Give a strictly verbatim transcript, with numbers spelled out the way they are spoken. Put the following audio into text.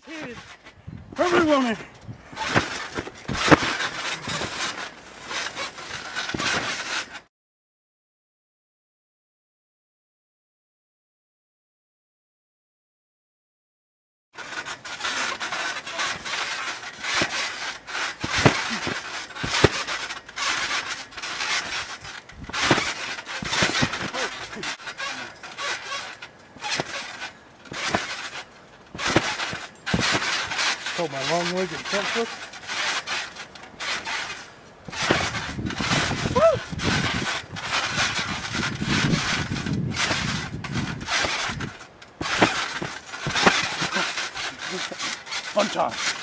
Everyone in. Hold my long legged front foot. Woo! Fun time.